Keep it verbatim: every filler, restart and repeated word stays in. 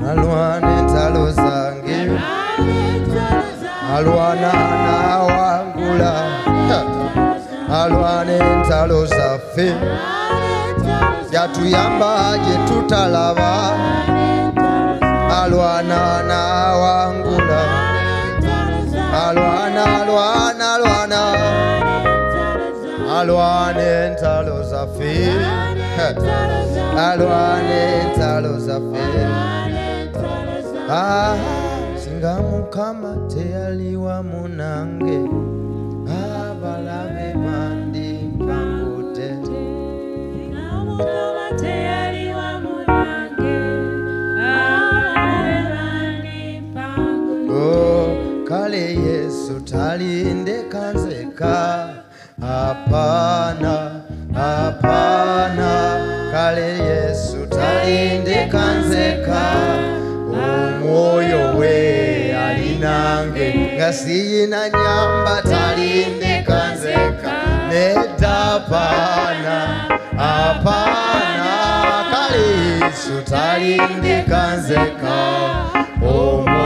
alwane ntalo zange alwana na wangula alwane ntalo zaffe yatuyamba gye tutalaba alwana na wangula alwana alwana alwana alwane ntalo zaffe alwane ntalo zaffe ah singa Mukama teyali wamu nange abalabe bandimpangudde oh kale Yesu talindeka nzeka hapana hapana kale Yesu talindeka nzeka omwoyo we alinange nga siyina nyamba talindeka nzeka nedda hapana hapana kale Yesu talindeka nzeka omwoyo